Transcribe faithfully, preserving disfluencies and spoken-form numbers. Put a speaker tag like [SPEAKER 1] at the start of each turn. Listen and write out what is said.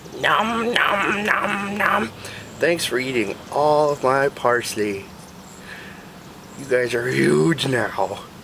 [SPEAKER 1] Nom nom nom nom. Thanks for eating all of my parsley. You guys are huge now.